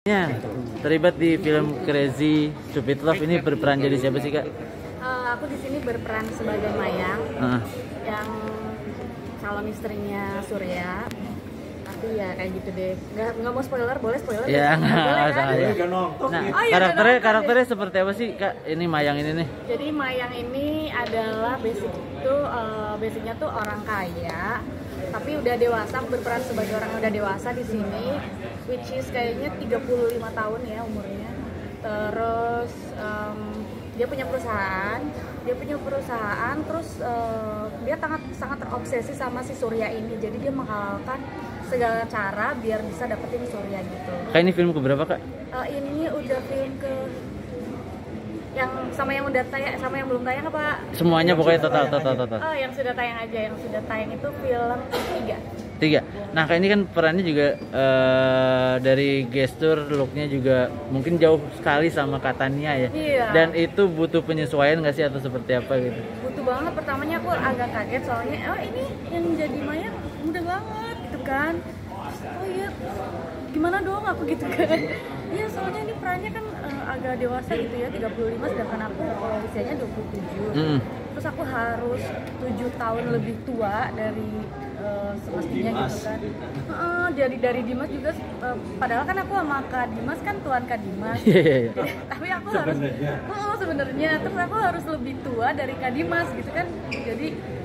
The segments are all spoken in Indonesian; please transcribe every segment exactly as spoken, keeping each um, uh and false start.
Ya, terlibat di film Crazy Stupid Love ini berperan jadi siapa sih, Kak? Uh, aku di sini berperan sebagai Mayang uh. yang calon istrinya Surya. Tapi ya kayak gitu deh. Nggak nggak mau spoiler, boleh spoiler? Ya, nggak boleh kan? ya. Nah, oh, iya, karakternya karakternya deh. Seperti apa sih, Kak? Ini Mayang ini nih. Jadi Mayang ini adalah basic itu uh, basicnya tuh orang kaya, tapi udah dewasa, berperan sebagai orang yang udah dewasa di sini, which is kayaknya tiga puluh lima tahun ya umurnya. Terus um, dia punya perusahaan, dia punya perusahaan, terus uh, dia sangat sangat terobsesi sama si Surya ini. Jadi dia menghalalkan segala cara biar bisa dapetin Surya gitu. Kak, ini film keberapa, Kak? Uh, ini udah film ke yang sama yang udah tayang sama yang belum tayang apa? Semuanya pokoknya total total total. Oh, yang sudah tayang aja, yang sudah tayang itu film ketiga. Tiga. Nah, Kak, ini kan perannya juga uh, dari gestur, looknya juga mungkin jauh sekali sama Katania ya. Iya. Dan itu butuh penyesuaian nggak sih atau seperti apa gitu? Butuh banget. Pertamanya aku agak kaget soalnya, oh ini yang jadi Mayang muda banget gitu kan. Oh iya, gimana dong aku gitu kan. Iya, soalnya ini perannya kan uh, agak dewasa gitu ya, tiga puluh lima, sedangkan aku uh, usianya dua puluh tujuh. Mm. Terus aku harus tujuh tahun lebih tua dari uh, semestinya gitu kan. Uh, dari dari Dimas juga, uh, padahal kan aku sama Kak Dimas kan tuan Kak Dimas. Tapi aku harus uh, sebenarnya terus aku harus lebih tua dari Kak Dimas gitu kan. Jadi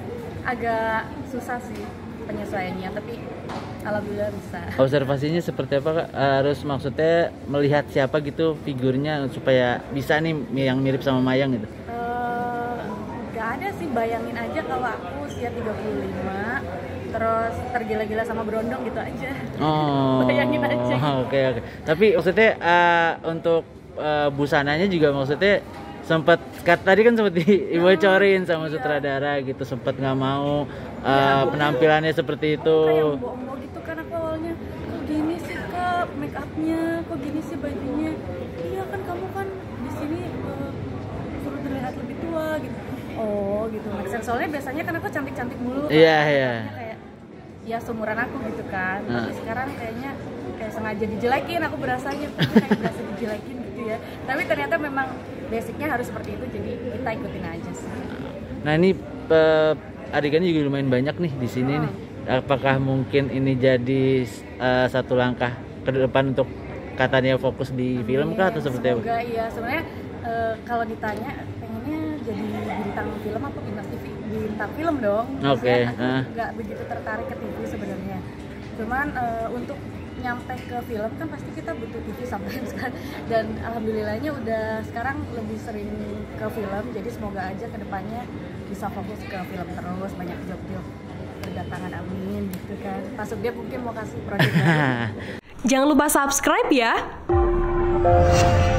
agak susah sih penyesuaiannya, tapi alhamdulillah bisa. Observasinya seperti apa, Kak? Harus maksudnya melihat siapa gitu figurnya supaya bisa nih yang mirip sama Mayang gitu? Uh, gak ada sih, bayangin aja kalau aku usia tiga puluh lima terus tergila-gila sama Brondong gitu aja. Oh, bayangin aja gitu. Oke okay, oke okay. Tapi maksudnya uh, untuk uh, busananya juga maksudnya sempat tadi kan sempat dibocorin sama sutradara gitu, sempat nggak mau uh, ya, penampilannya seperti itu. Kayak mbok-mbok gitu kan aku awalnya, kok gini sih Kak make upnya, kok gini sih bajunya. Iya kan kamu kan di sini uh, suruh terlihat lebih tua gitu. Oh gitu, make sense. Soalnya biasanya kan aku cantik-cantik mulu. Iya kan? Iya. Kayak ya seumuran aku gitu kan. Nah. Tapi sekarang kayaknya kayak sengaja dijelekin, aku berasanya kayak berasa dijelekin gitu ya. Tapi ternyata memang basicnya harus seperti itu, jadi kita ikutin aja sih. Nah ini uh, adegannya juga lumayan banyak nih di sini oh. nih. Apakah mungkin ini jadi uh, satu langkah ke depan untuk Katania fokus di Amin. Film kah atau seperti apa? Semoga iya. Sebenarnya uh, kalau ditanya pengennya jadi bintang film apa bintang T V? Bintang film dong. Oke. Okay. Aku uh. nggak begitu tertarik ke T V sebenarnya. Cuman uh, untuk nyampe ke film kan pasti kita butuh T V sometimes kan, dan alhamdulillahnya udah sekarang lebih sering ke film, jadi semoga aja kedepannya bisa fokus ke film terus, banyak job-job berdatangan, amin gitu kan. Masuk dia mungkin mau kasih project. Jangan lupa subscribe ya.